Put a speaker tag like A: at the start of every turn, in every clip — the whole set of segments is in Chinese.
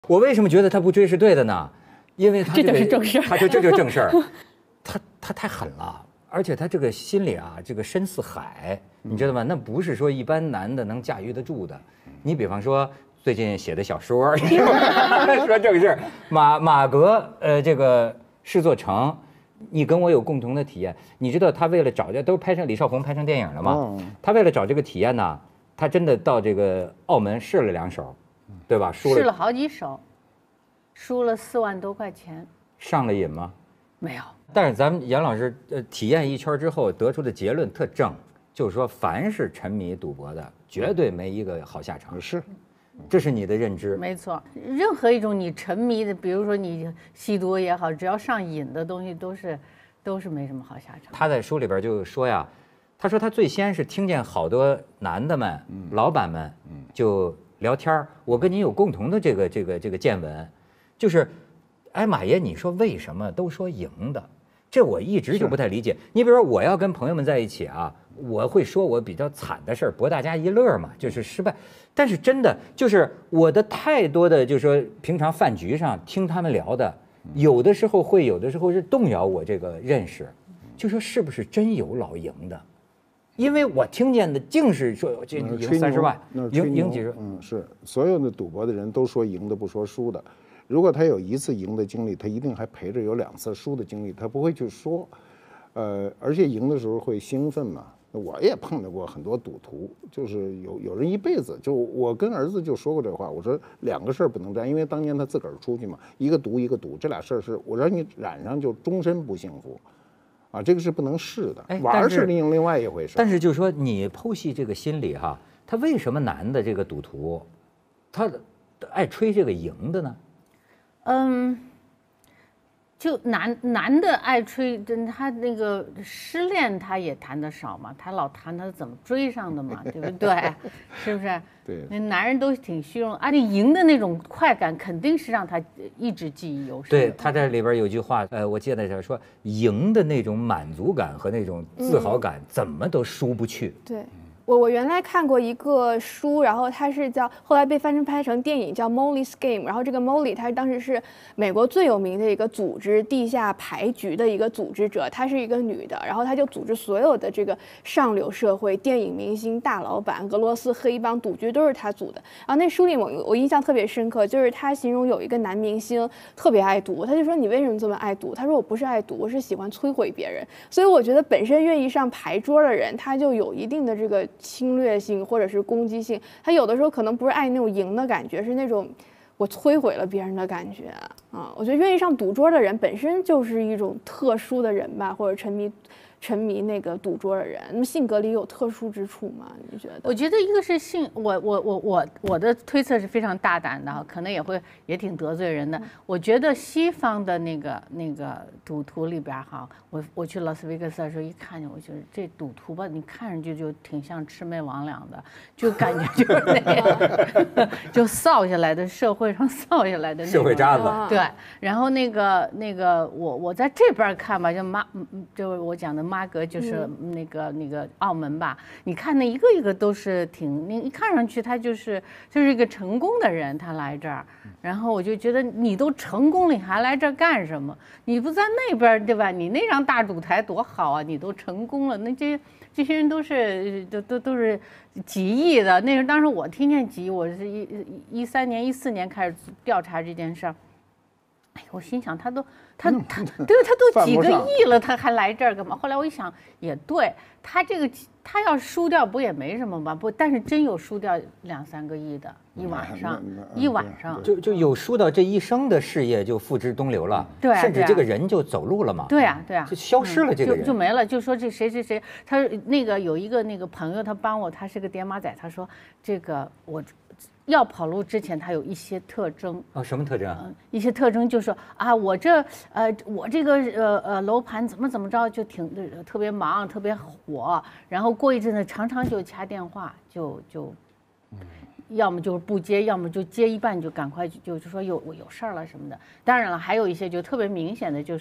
A: 我为什么觉得他不追是对的呢？因为他
B: 这就是正事儿，
A: 这就是正事儿。他太狠了，而且他这个心里啊，这个深似海，你知道吗？那不是说一般男的能驾驭得住的。你比方说最近写的小说，说正事儿，马格这个施作成。你跟我有共同的体验，你知道他为了找这都拍成李少红拍成电影了吗？他为了找这个体验呢，他真的到这个澳门试了2手，对吧？
B: 试了好几手，输了4万多块钱。
A: 上了瘾吗？
B: 没有。
A: 但是咱们杨老师体验一圈之后得出的结论特正，就是说凡是沉迷赌博的，绝对没一个好下场。
C: 是。
A: 这是你的认知，
B: 没错。任何一种你沉迷的，比如说你吸毒也好，只要上瘾的东西，都是没什么好下场。
A: 他在书里边就说呀，他说他最先是听见好多男的们、老板们就聊天我跟您有共同的这个见闻，就是，哎，马爷，你说为什么都说赢的？这我一直就不太理解。你比如说，我要跟朋友们在一起啊，我会说我比较惨的事儿，博大家一乐嘛，就是失败。但是真的就是我的太多的，就是说平常饭局上听他们聊的，有的时候是动摇我这个认识，就说是不是真有老赢的？因为我听见的净是说这赢30万，赢几十。
C: 是所有的赌博的人都说赢的不说输的。如果他有1次赢的经历，他一定还陪着有2次输的经历，他不会去说。而且赢的时候会兴奋嘛。我也碰到过很多赌徒，就是有人一辈子，就我跟儿子就说过这话，我说2个事儿不能沾，因为当年他自个儿出去嘛，一个赌一个赌，这俩事儿是我让你染上就终身不幸福，啊，这个是不能试的。玩是另外一回事。
A: 但是就是说你剖析这个心理哈，他为什么男的这个赌徒，他爱吹这个赢的呢？
B: 就男的爱吹，他那个失恋他也谈得少嘛，他老谈他怎么追上的嘛，对不对？是不是？
C: 对，
B: 那男人都挺虚荣，而且赢的那种快感肯定是让他一直记忆犹深。
A: 对，他在里边有句话，我记得他说，赢的那种满足感和那种自豪感，怎么都输不去。
D: 对。我原来看过一个书，然后它是后来被拍成电影，叫 Molly's Game。然后这个 Molly 她当时是美国最有名的一个组织地下牌局的一个组织者，她是一个女的，然后她就组织所有的这个上流社会、电影明星、大老板、俄罗斯黑帮赌局都是她组的。然后那书里我印象特别深刻，就是她形容有一个男明星特别爱赌，他就说你为什么这么爱赌？他说我不是爱赌，我是喜欢摧毁别人。所以我觉得本身愿意上牌桌的人，他就有一定的这个侵略性或者是攻击性，他有的时候可能不是爱那种赢的感觉，是那种我摧毁了别人的感觉啊。我觉得愿意上赌桌的人本身就是一种特殊的人吧，或者沉迷那个赌桌的人，那么性格里有特殊之处吗？你觉得？
B: 我觉得一个是我的推测是非常大胆的，可能也挺得罪人的。我觉得西方的那个赌徒里边哈，我去拉斯维加斯的时候一看见，我觉得这赌徒吧，你看上去就挺像魑魅魍魉的，就感觉就是那样，就扫下来的社会上扫下来的
A: 社会渣子。
B: 对，然后那个我在这边看吧，就是我讲的。马格就是那个澳门吧，你看那一个一个都是你看上去他就是一个成功的人，他来这儿，然后我就觉得你都成功了，你还来这儿干什么？你不在那边对吧？你那张大赌台多好啊！你都成功了，那这些人都是几亿的。那时候当时我听见几亿，我是13年、14年开始调查这件事儿。哎，我心想他都几个亿了，他还来这儿干嘛？后来我一想，也对，他要输掉不也没什么吧？不，但是真有输掉2、3个亿的，一晚上
A: 就有输到这一生的事业就付之东流了，
B: 对，
A: 甚至这个人就走路了嘛。
B: 对啊，
A: 就消失了，这个人
B: 就没了。就说这谁，他那个有一个那个朋友，他帮我，他是个点马仔，他说这个我。要跑路之前，他有一些特征
A: 什么特征？
B: 一些特征就是说啊，我这个楼盘怎么着就特别忙，特别火，然后过一阵子常常就掐电话，就要么就是不接，要么就接一半就赶快就是说我有事儿了什么的。当然了，还有一些就特别明显的就是，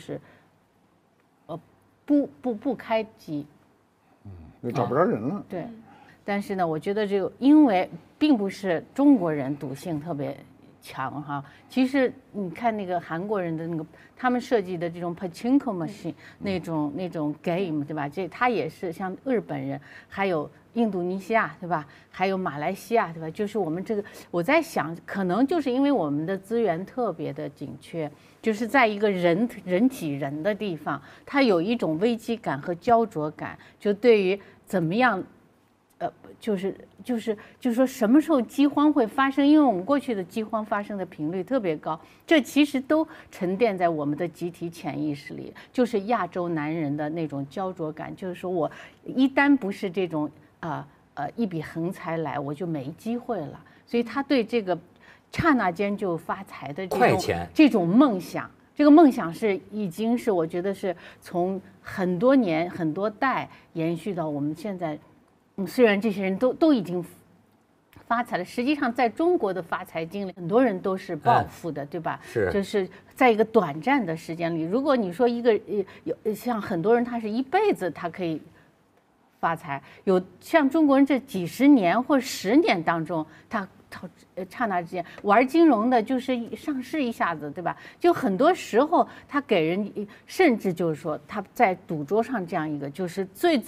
B: 不开机，
C: 找不着人了。
B: 对。但是呢，我觉得因为并不是中国人赌性特别强哈。其实你看那个韩国人的那个，他们设计的这种 pachinko machine 那种 game 对吧？他也是像日本人，还有印度尼西亚对吧？还有马来西亚对吧？就是我们这个，我在想，可能就是因为我们的资源特别的紧缺，就是在一个人挤人的地方，它有一种危机感和焦灼感，就对于怎么样。就是说什么时候饥荒会发生？因为我们过去的饥荒发生的频率特别高，这其实都沉淀在我们的集体潜意识里，就是亚洲男人的那种焦灼感，就是说我一旦不是这种一笔横财来，我就没机会了。所以他对这个刹那间就发财的这种梦想。这个梦想已经是我觉得是从很多年很多代延续到我们现在。虽然这些人都已经发财了，实际上在中国的发财经历，很多人都是暴富的，对吧？
A: 是，
B: 就是在一个短暂的时间里，如果你说一个像很多人他是一辈子他可以发财，有像中国人这几十年或10年当中，他刹那之间玩金融的，就是上市一下子，对吧？就很多时候他给人，甚至就是说他在赌桌上这样一个，就是最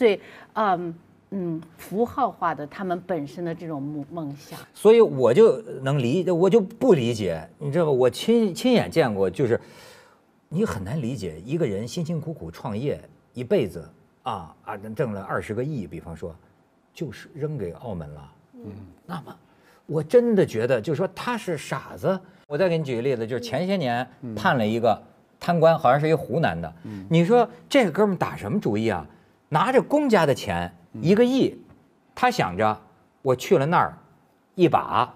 B: 符号化的他们本身的这种梦想，
A: 所以我就能理解，我就不理解，你知道吧？我亲眼见过，就是你很难理解一个人辛辛苦苦创业一辈子挣了20个亿，比方说，就是扔给澳门了。那么我真的觉得，就是说他是傻子。我再给你举个例子，就是前些年判了一个贪官，好像是一个湖南的。你说这个哥们打什么主意啊？拿着公家的钱。1个亿，他想着我去了那儿，1把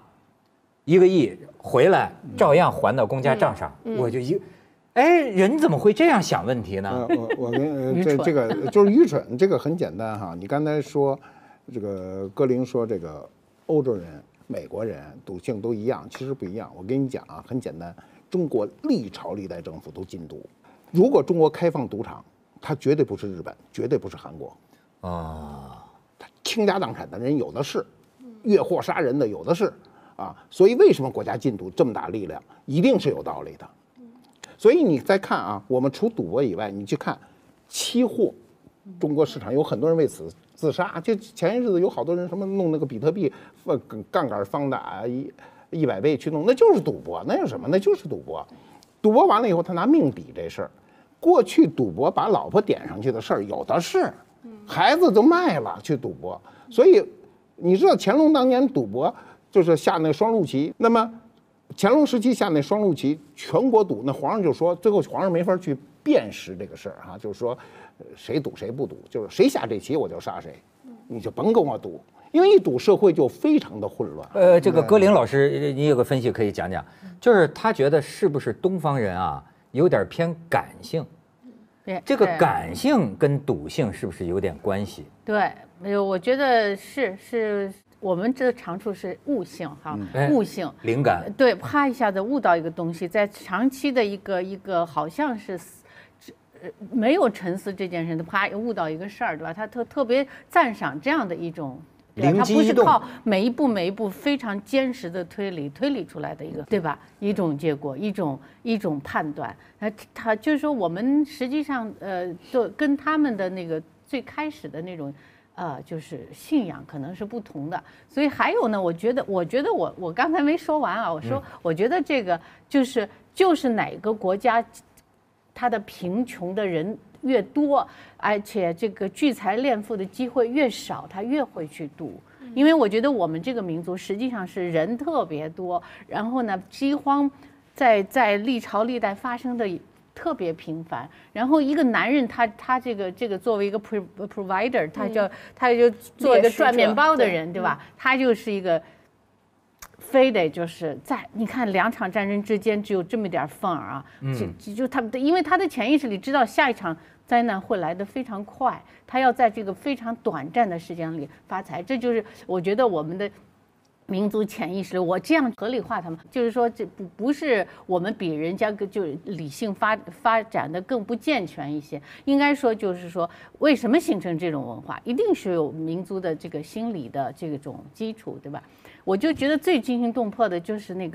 A: 1个亿回来，照样还到公家账上。我就人怎么会这样想问题呢？
C: 我跟这个就是愚蠢，这个很简单哈。你刚才说这个歌苓说这个欧洲人、美国人赌性都一样，其实不一样。我跟你讲啊，很简单，中国历朝历代政府都禁赌。如果中国开放赌场，它绝对不是日本，绝对不是韩国。他倾家荡产的人有的是，越货杀人的有的是所以为什么国家禁赌这么大力量，一定是有道理的。所以你再看我们除赌博以外，你去看期货，中国市场有很多人为此自杀。就前些日子有好多人什么弄那个比特币杠杆放大100倍去弄，那就是赌博，那有什么？那就是赌博。赌博完了以后，他拿命抵这事儿。过去赌博把老婆点上去的事儿有的是。孩子都卖了去赌博，所以你知道乾隆当年赌博就是下那双陆棋，那么乾隆时期下那双陆棋，全国赌，那皇上就说，最后皇上没法去辨识这个事儿就是说谁赌谁不赌，就是谁下这棋我就杀谁，你就甭跟我赌，因为一赌社会就非常的混乱。
A: 这个歌苓老师，你有个分析可以讲讲，就是他觉得是不是东方人有点偏感性？这个感性跟赌性是不是有点关系？
B: 对，我觉得是我们这个长处是悟性悟性
A: 灵感。
B: 对，啪一下子悟到一个东西，在长期的一个好像是没有沉思这件事，啪悟到一个事儿，对吧？他特别赞赏这样的一种。
A: 灵机一动，
B: 它不是靠每一步非常坚实的推理出来的一个，对吧？一种结果，一种判断。他就是说，我们实际上就跟他们的那个最开始的那种就是信仰可能是不同的。所以还有呢，我觉得我刚才没说完我觉得这个就是哪个国家它的贫穷的人越多，而且这个聚财敛富的机会越少，他越会去赌。因为我觉得我们这个民族实际上是人特别多，然后呢，饥荒在历朝历代发生的特别频繁。然后一个男人他这个作为一个 provider， 他就做一个赚面包的人，对吧？他就是一个。非得就是你看2场战争之间只有这么点缝儿就他因为他的潜意识里知道下一场灾难会来得非常快，他要在这个非常短暂的时间里发财，这就是我觉得我们的民族潜意识，我这样合理化他们，就是说这不是我们比人家就理性发展的更不健全一些，应该说就是说为什么形成这种文化，一定是有民族的这个心理的这种基础，对吧？我就觉得最惊心动魄的就是那个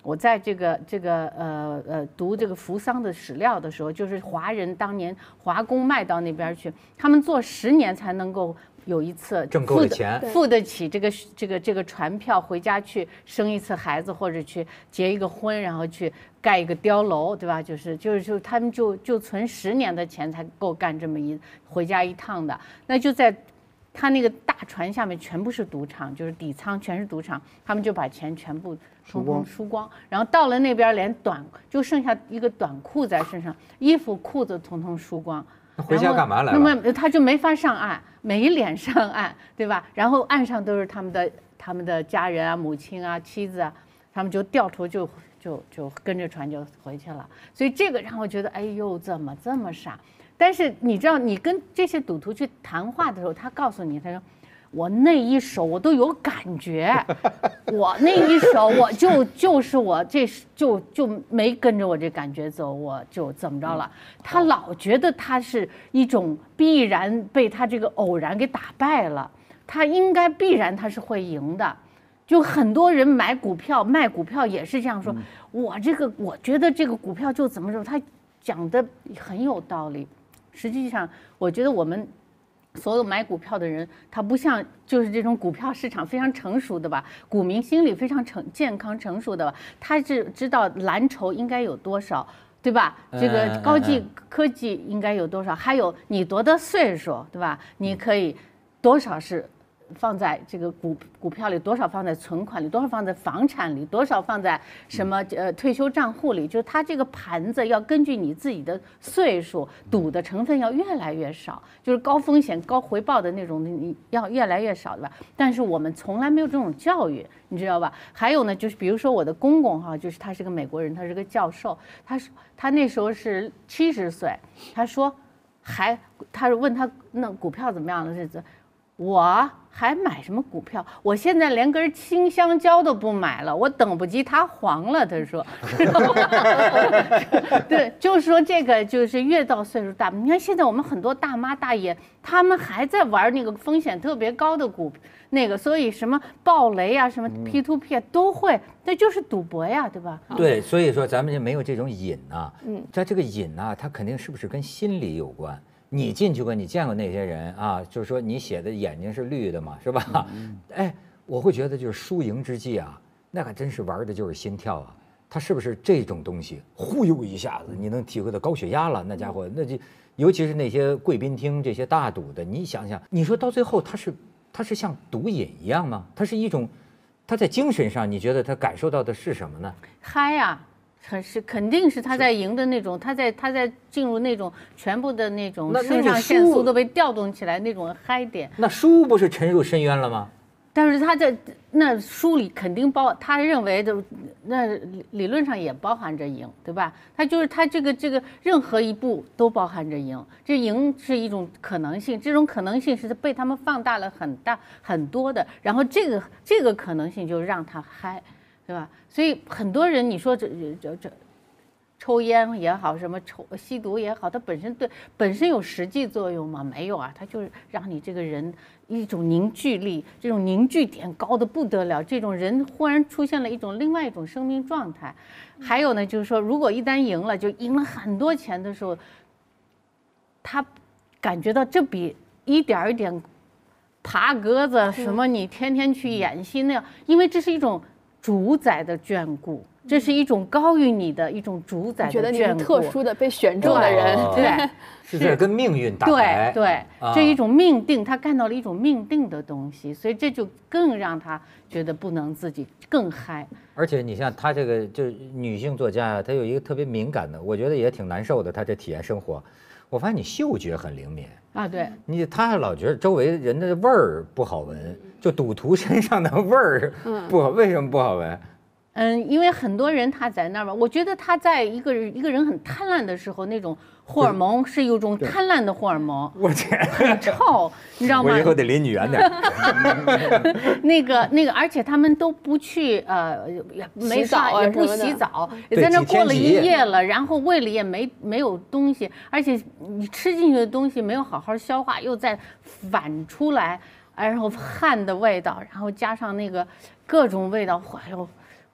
B: 我在读这个扶桑的史料的时候，就是华人当年华工卖到那边去，他们做10年才能够有一次
A: 挣够了钱，
B: 付得起这个船票回家去生一次孩子，或者去结一个婚，然后去盖一个碉楼，对吧？就是他们就存10年的钱才够干这么回家一趟的。那就在他那个大船下面全部是赌场，就是底舱全是赌场，他们就把钱全部通通输光，然后到了那边连就剩下一个短裤在身上，衣服裤子统统输光。
A: 回家干嘛来了？
B: 那么他就没法上岸，没脸上岸，对吧？然后岸上都是他们的家人啊、母亲啊、妻子啊，他们就掉头就跟着船就回去了。所以这个让我觉得，哎呦，怎么这么傻？但是你知道，你跟这些赌徒去谈话的时候，他告诉你，他说。我那一手我都有感觉，我那一手我就是我这就没跟着我这感觉走，我就怎么着了？他老觉得他是一种必然被他这个偶然给打败了，他应该必然他是会赢的。就很多人买股票卖股票也是这样说，我觉得这个股票就怎么说，他讲的很有道理。实际上，我觉得我们。所有买股票的人，他不像就是这种股票市场非常成熟的吧，股民心理非常健康成熟的吧，他是知道蓝筹应该有多少，对吧？这个高技科技应该有多少，还有你多大岁数，对吧？你可以多少是放在这个股票里，多少放在存款里，多少放在房产里，多少放在什么退休账户里，就是它这个盘子要根据你自己的岁数，赌的成分要越来越少，就是高风险高回报的那种你要越来越少，对吧？但是我们从来没有这种教育，你知道吧？还有呢，就是比如说我的公公哈，就是他是个美国人，他是个教授，他那时候是70岁，他问他那股票怎么样的日子。我还买什么股票？我现在连根青香蕉都不买了，我等不及它黄了。他说，对，就是说这个就是越到岁数大，你看现在我们很多大妈大爷，他们还在玩那个风险特别高的那个，所以什么暴雷啊，什么 P2P 啊都会，那就是赌博呀，对吧？
A: 对，所以说咱们就没有这种瘾啊。它这个瘾啊，它肯定是不是跟心理有关？你进去过，你见过那些人啊？就是说你写的眼睛是绿的嘛，是吧？哎，我会觉得就是输赢之际啊，那可真是玩的就是心跳啊。他是不是这种东西忽悠一下子，你能体会到高血压了？那家伙，那就尤其是那些贵宾厅这些大赌的，你想想，你说到最后他是像毒瘾一样吗？他是一种，他在精神上你觉得他感受到的是什么呢？
B: 嗨呀！肯定是他在赢的那种，他在进入那种全部的那种肾上腺素都被调动起来那种嗨点。
A: 那输不是沉入深渊了吗？
B: 但是他在那书里肯定他认为的那理论上也包含着赢，对吧？他这个任何一步都包含着赢，这赢是一种可能性，这种可能性是被他们放大了很多的，然后这个可能性就让他嗨。对吧？所以很多人你说这抽烟也好，什么吸毒也好，它本身有实际作用吗？没有啊，它就是让你这个人一种凝聚力，这种凝聚点高的不得了，这种人忽然出现了另外一种生命状态。还有呢，就是说，如果一旦赢了，就赢了很多钱的时候，他感觉到这比一点一点爬格子什么，你天天去演戏那样，因为这是一种。主宰的眷顾，这是一种高于你的一种主宰的眷顾。
D: 觉得你是特殊的被选中的人，
B: 对，
A: 是在跟命运打牌。
B: 对，这一种命定，他看到了一种命定的东西，所以这就更让他觉得不能自己更嗨。
A: 而且你像他这个，就是女性作家啊，她有一个特别敏感的，我觉得也挺难受的。她这体验生活，我发现你嗅觉很灵敏
B: 啊，对，
A: 他还老觉得周围人的味儿不好闻，就赌徒身上的味儿不好，为什么不好闻？
B: 因为很多人他在那儿吧，我觉得他在一个人很贪婪的时候，那种荷尔蒙是有种贪婪的荷尔蒙，
A: 我天，
B: 很臭，你知道吗？
A: 我以后得离你远点。
B: 那个，而且他们都不去没刷也不洗澡，也在那过了一夜了，然后胃里也没有东西，而且你吃进去的东西没有好好消化，又再反出来，然后汗的味道，然后加上那个各种味道，哎呦。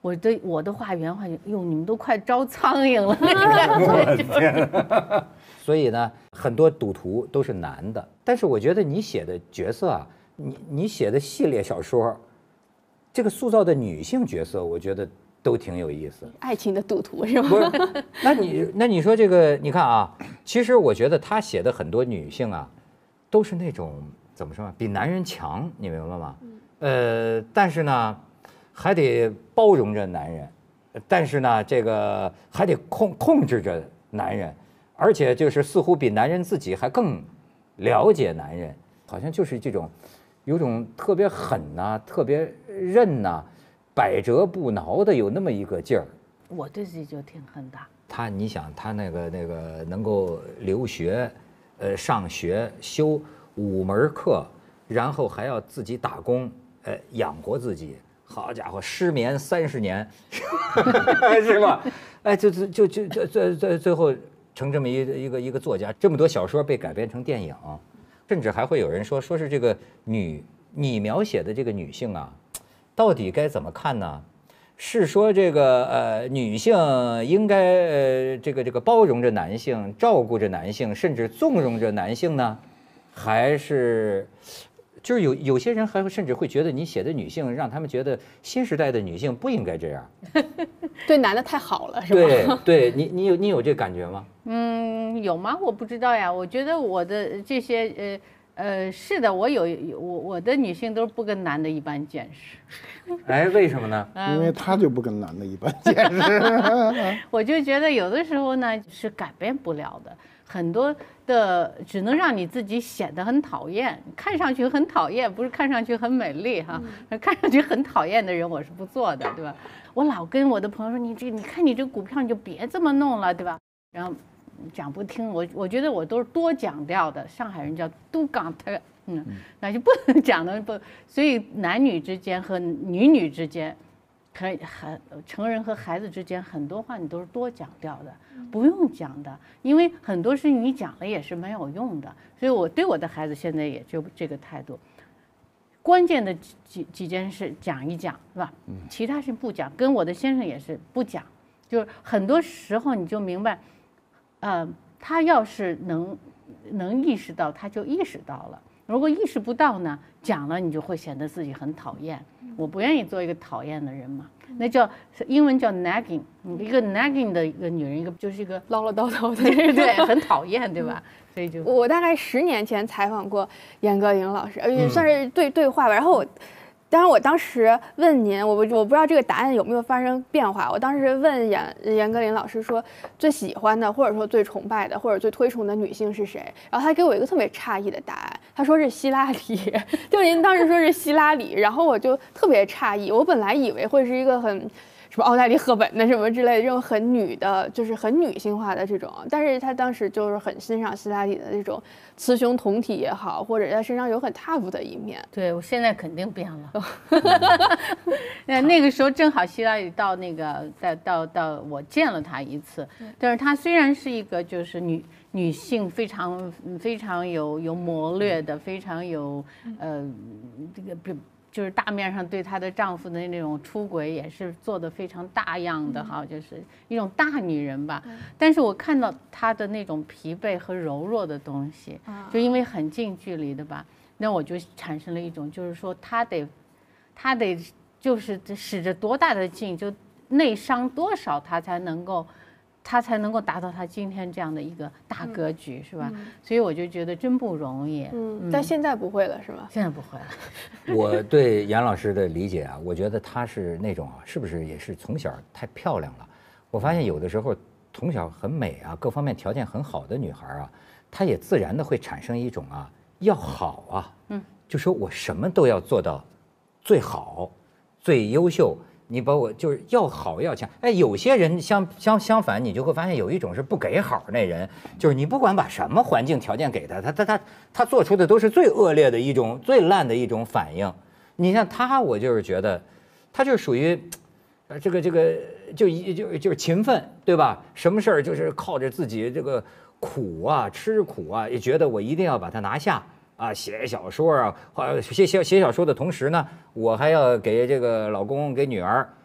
B: 我的话原话，哟，你们都快招苍蝇了那个感觉。
A: 所以呢，很多赌徒都是男的，但是我觉得你写的角色啊，你写的系列小说，这个塑造的女性角色，我觉得都挺有意思。
D: 爱情的赌徒是吗？
A: 不是，那你说这个，你看啊，其实我觉得他写的很多女性啊，都是那种怎么说呢，比男人强，你明白吗？但是呢，还得包容着男人，但是呢，这个还得控制着男人。而且就是似乎比男人自己还更了解男人，好像就是这种，有种特别狠呐、特别韧呐、百折不挠的有那么一个劲儿。
B: 我对自己就挺狠的。
A: 你想他那个能够留学，上学修5门课，然后还要自己打工，养活自己。好家伙，失眠30年，是吧？哎，最后。成这么一个作家，这么多小说被改编成电影，甚至还会有人说是这个你描写的这个女性啊，到底该怎么看呢？是说这个女性应该这个包容着男性，照顾着男性，甚至纵容着男性呢？还是就是有些人还会甚至会觉得你写的女性让他们觉得新时代的女性不应该这样，
D: 对男的太好了是吧？
A: 对，你有这感觉吗？
B: 有吗？我不知道呀。我觉得我的这些是的，我的女性都不跟男的一般见识。
A: 哎，为什么呢？
C: 因为他就不跟男的一般见识。
B: 我就觉得有的时候呢是改变不了的。很多的只能让你自己显得很讨厌，看上去很讨厌，不是看上去很美丽哈，看上去很讨厌的人我是不做的，对吧？我老跟我的朋友说，你看你这个股票你就别这么弄了，对吧？然后讲不听，我觉得我都是多讲调的，上海人叫都讲特，那就不能讲的不，所以男女之间和女之间。成人和孩子之间很多话你都是多讲调的，不用讲的，因为很多事情你讲了也是没有用的。所以我对我的孩子现在也就这个态度，关键的几件事讲一讲，是吧？其他事不讲，跟我的先生也是不讲，就是很多时候你就明白，他要是能意识到，他就意识到了。如果意识不到呢，讲了你就会显得自己很讨厌。我不愿意做一个讨厌的人嘛，那叫英文叫 nagging， 一个 nagging 的一个女人，一个就是一个
D: 唠唠叨叨的，
B: 对，很讨厌，对吧？所以就
D: 我大概10年前采访过严歌苓老师，也算是对话吧。然后我当时问您，我不知道这个答案有没有发生变化。我当时问严歌苓老师说，最喜欢的或者说最崇拜的或者最推崇的女性是谁？然后他给我一个特别诧异的答案，他说是希拉里，就您当时说是希拉里，然后我就特别诧异，我本来以为会是一个很什么奥黛丽·赫本的什么之类的这种很女的，就是很女性化的这种，但是他当时就是很欣赏希拉里的这种雌雄同体也好，或者他身上有很 tough 的一面。
B: 对，我现在肯定变了。那个时候正好希拉里到那个到我见了她一次，但是她虽然是一个就是女性非常有谋略的，非常有这个就是大面上对她的丈夫的那种出轨也是做得非常大样的哈，就是一种大女人吧。但是我看到她的那种疲惫和柔弱的东西，就因为很近距离的吧，那我就产生了一种就是说她得就是使着多大的劲，就内伤多少，她才能够达到他今天这样的一个大格局，是吧？所以我就觉得真不容易。
D: 但现在不会了，是吧？
B: 现在不会了。
A: 我对严老师的理解啊，我觉得她是那种是不是也是从小太漂亮了？我发现有的时候从小很美啊，各方面条件很好的女孩啊，她也自然的会产生一种要好啊，就说我什么都要做到最好、最优秀。你把我就是要好要强，哎，有些人相反，你就会发现有一种是不给好那人，就是你不管把什么环境条件给他做出的都是最恶劣的一种、最烂的一种反应。你像他，我就是觉得，他就属于，这个就是勤奋，对吧？什么事儿就是靠着自己这个苦啊、吃苦啊，也觉得我一定要把它拿下。写小说啊，写小说的同时呢，我还要给这个老公、给女儿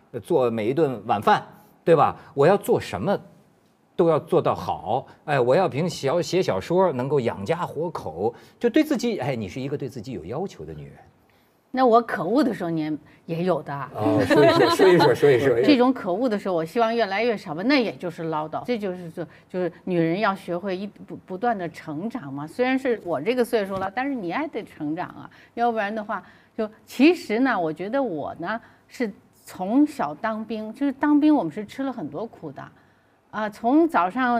A: 做每一顿晚饭，对吧？我要做什么都要做到好，哎，我要凭写小说能够养家活口，就对自己，哎，你是一个对自己有要求的女人。
B: 那我可恶的时候，你也有的。
A: 哦，说一说。
B: 这种可恶的时候，我希望越来越少吧。那也就是唠叨，这就是女人要学会不断的成长嘛。虽然是我这个岁数了，但是你还得成长啊，要不然的话，就其实呢，我觉得我呢是从小当兵，就是当兵我们是吃了很多苦的。从早上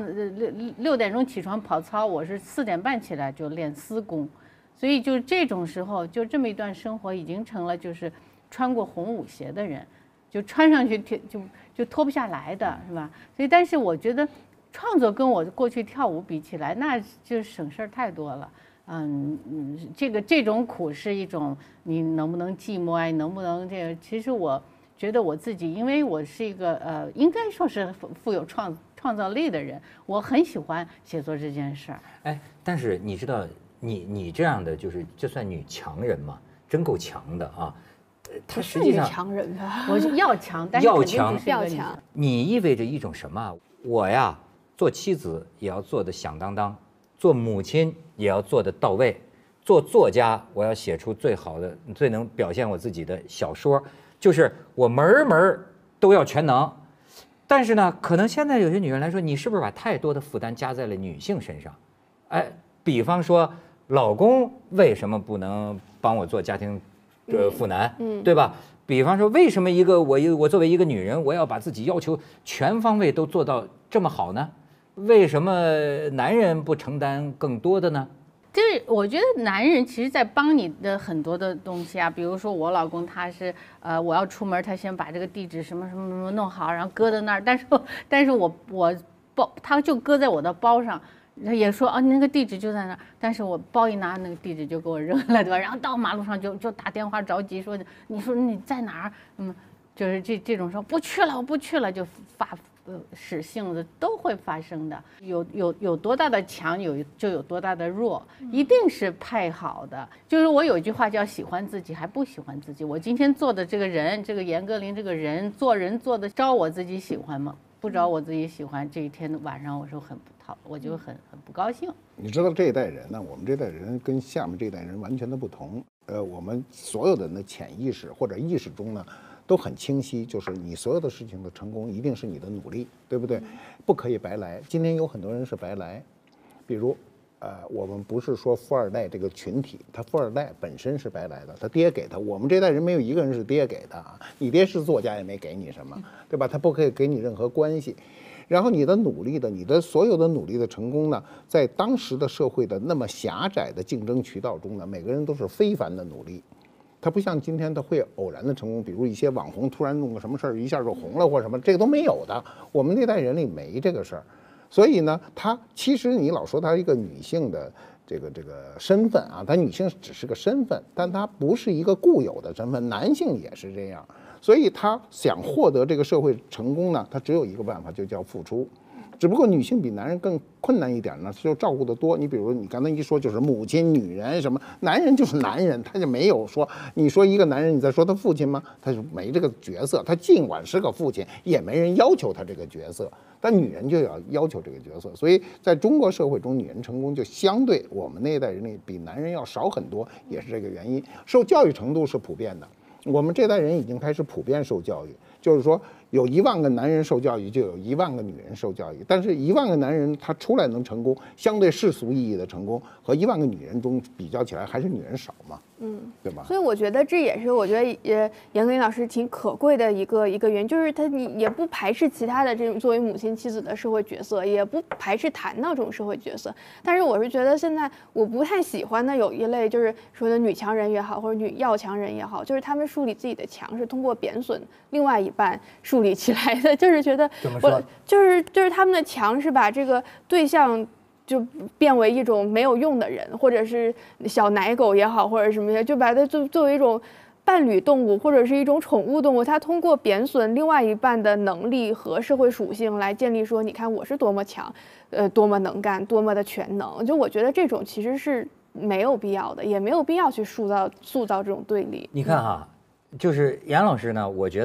B: 6点钟起床跑操，我是4点半起来就练丝弓。所以就这种时候，就这么一段生活，已经成了就是穿过红舞鞋的人，就穿上去就脱不下来的，是吧？所以，但是我觉得创作跟我过去跳舞比起来，那就省事儿太多了。这种苦是一种你能不能寂寞啊，能不能这个？其实我觉得我自己，因为我是一个应该说是富有创造力的人，我很喜欢写作这件事儿。
A: 哎，但是你知道。你这样的就是这算女强人吗？真够强的啊！她实际上
D: 强人吧，
B: 我是要强，但是肯定不是要强。
A: 你意味着一种什么？我呀，做妻子也要做得响当当，做母亲也要做得到位，做作家我要写出最好的、最能表现我自己的小说，就是我门门都要全能。但是呢，可能现在有些女人来说，你是不是把太多的负担加在了女性身上？哎，比方说。老公为什么不能帮我做家庭妇男，对吧？比方说，为什么我作为一个女人，我要把自己要求全方位都做到这么好呢？为什么男人不承担更多的呢？
B: 就是我觉得男人其实在帮你的很多的东西啊，比如说我老公他是我要出门，他先把这个地址什么什么什么弄好，然后搁在那儿，但是我包他就搁在我的包上。他也说你那个地址就在那儿，但是我包一拿那个地址就给我扔了，对吧？然后到马路上就打电话着急说，你说你在哪儿？就是这种说不去了，我不去了，就使性子都会发生的。有多大的强，就有多大的弱，一定是配好的。就是我有一句话叫喜欢自己还不喜欢自己。我今天做的这个人，这个严歌苓这个人做人做的招我自己喜欢吗？不招我自己喜欢，这一天晚上我就我就很不高兴。
C: 你知道这一代人呢，我们这代人跟下面这一代人完全的不同。我们所有的人的潜意识或者意识中呢，都很清晰，就是你所有的事情的成功一定是你的努力，对不对？不可以白来。今天有很多人是白来，比如我们不是说富二代这个群体，他富二代本身是白来的，他爹给他。我们这代人没有一个人是爹给的啊，你爹是作家也没给你什么，对吧？他不可以给你任何关系。然后你的努力的，你的所有的努力的成功呢，在当时的社会的那么狭窄的竞争渠道中呢，每个人都是非凡的努力。它不像今天它会偶然的成功，比如一些网红突然弄个什么事儿一下就红了或什么，这个都没有的。我们那代人里没这个事儿，所以呢，她其实你老说她一个女性的这个身份啊，她女性只是个身份，但她不是一个固有的身份，男性也是这样。所以她想获得这个社会成功呢，她只有一个办法，就叫付出。只不过女性比男人更困难一点呢，就照顾得多。你比如你刚才一说就是母亲、女人什么，男人就是男人，他就没有说你说一个男人，你在说他父亲吗？他就没这个角色。他尽管是个父亲，也没人要求他这个角色。但女人就要求这个角色，所以在中国社会中，女人成功就相对我们那一代人里比男人要少很多，也是这个原因。受教育程度是普遍的，我们这代人已经开始普遍受教育，就是说有1万个男人受教育，就有1万个女人受教育。但是1万个男人他出来能成功，相对世俗意义的成功和1万个女人中比较起来，还是女人少嘛，对吧？
D: 所以我觉得这也是我觉得严歌苓老师挺可贵的一个原因，就是你也不排斥其他的这种作为母亲妻子的社会角色，也不排斥谈到这种社会角色。但是我是觉得现在我不太喜欢的有一类就是说的女强人也好，或者女要强人也好，就是他们树立自己的强是通过贬损另外一半树立起来的，就是觉得就是他们的强是把这个对象就变为一种没有用的人，或者是小奶狗也好，或者什么的，就把它作为一种伴侣动物或者是一种宠物动物，它通过贬损另外一半的能力和社会属性来建立说，你看我是多么强，多么能干，多么的全能。就我觉得这种其实是没有必要的，也没有必要去塑造这种对立。
A: 你看哈，就是严老师呢，我觉得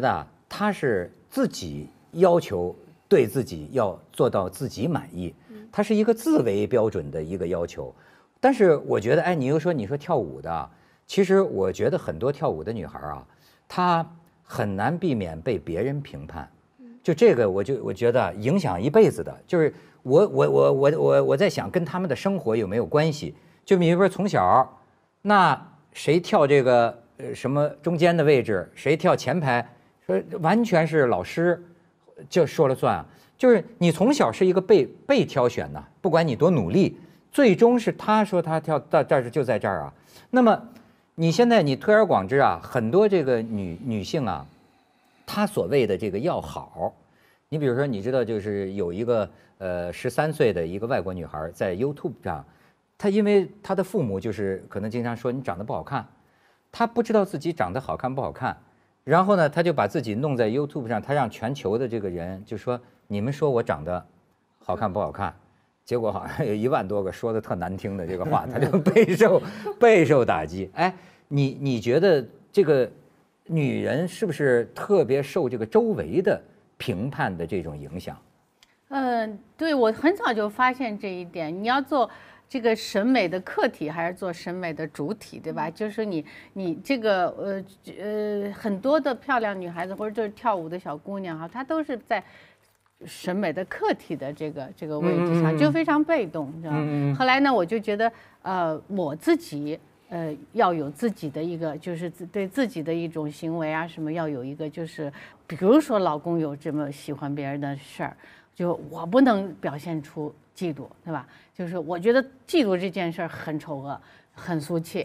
A: 他是自己要求对自己要做到自己满意，他是一个自为标准的一个要求。但是我觉得，哎，你说跳舞的，其实我觉得很多跳舞的女孩啊，她很难避免被别人评判。就这个，我觉得影响一辈子的，就是我在想跟他们的生活有没有关系？就比如说从小，那谁跳这个什么中间的位置，谁跳前排，说完全是老师就说了算啊。就是你从小是一个被挑选的，不管你多努力，最终是他说他跳到这儿就在这儿啊。那么你现在你推而广之啊，很多这个女性啊，她所谓的这个要好，你比如说你知道就是有一个13岁的一个外国女孩在 YouTube 上，她因为她的父母就是可能经常说你长得不好看，她不知道自己长得好看不好看，然后呢她就把自己弄在 YouTube 上，她让全球的这个人就说你们说我长得好看不好看。结果好像有1万多个说的特难听的这个话，他就备受打击。哎，你觉得这个女人是不是特别受这个周围的评判的这种影响？
B: 对，我很早就发现这一点。你要做这个审美的客体，还是做审美的主体，对吧？就是你这个很多的漂亮女孩子或者就是跳舞的小姑娘哈，她都是在审美的客体的这个位置上，就非常被动，知道吗？后来呢，我就觉得我自己要有自己的一个，就是对自己的一种行为啊什么，要有一个就是，比如说老公有这么喜欢别人的事儿，就我不能表现出嫉妒，对吧？就是我觉得嫉妒这件事儿很丑恶。很俗气，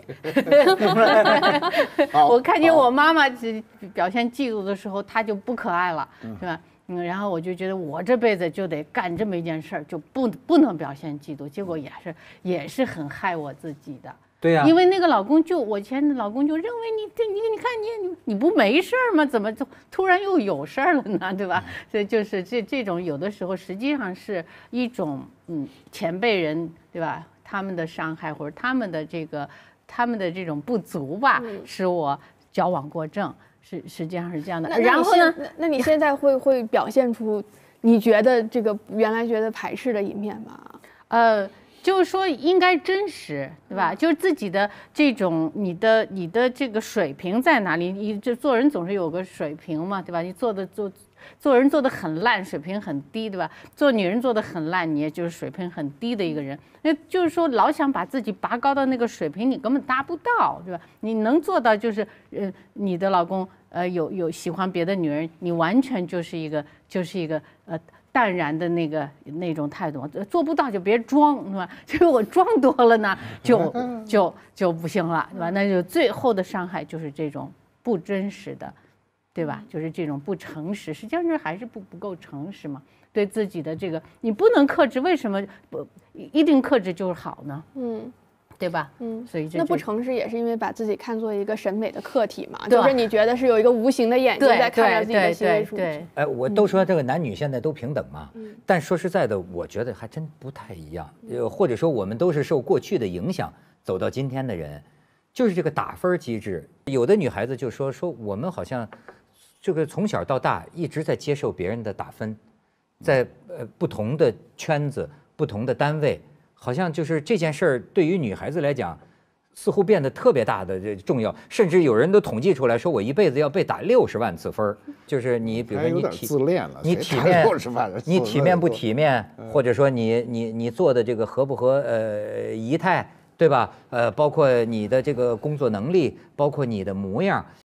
B: 我看见我妈妈表现嫉妒的时候，她就不可爱了，是吧？然后我就觉得我这辈子就得干这么一件事儿，就不能表现嫉妒，结果也是很害我自己的。
A: 对呀，
B: 因为那个老公我前的老公就认为你看你不没事儿吗？怎么突然又有事儿了呢？对吧？所以就是这种有的时候实际上是一种前辈人，对吧？他们的伤害或者他们的这种不足吧，使我矫枉过正，实际上是这样的。然后呢？
D: 那你现在会表现出你觉得这个原来觉得排斥的一面吗？
B: 就是说应该真实，对吧？就是自己的这种你的这个水平在哪里？你这做人总是有个水平嘛，对吧？你做人做得很烂，水平很低，对吧？做女人做得很烂，你也就是水平很低的一个人。那就是说，老想把自己拔高到那个水平，你根本达不到，对吧？你能做到就是，你的老公有喜欢别的女人，你完全就是一个淡然的那种态度，做不到就别装，是吧？就是我装多了呢，就不行了，对吧？那就最后的伤害就是这种不真实的。对吧？就是这种不诚实，实际上是还是不够诚实嘛。对自己的这个，你不能克制，为什么不一定克制就是好呢？对吧？所以
D: 那不诚实也是因为把自己看作一个审美的客体嘛，就是你觉得是有一个无形的眼睛在看着自己的行为数据。
A: 哎，我都说这个男女现在都平等嘛，但说实在的，我觉得还真不太一样。或者说我们都是受过去的影响走到今天的人，就是这个打分机制。有的女孩子就说我们好像。这个从小到大一直在接受别人的打分，在不同的圈子、不同的单位，好像就是这件事儿对于女孩子来讲，似乎变得特别大的重要。甚至有人都统计出来说，我一辈子要被打60万次分。就是你，比如说你体面不体面，或者说你做的这个合不合仪态，对吧？包括你的这个工作能力，包括你的模样。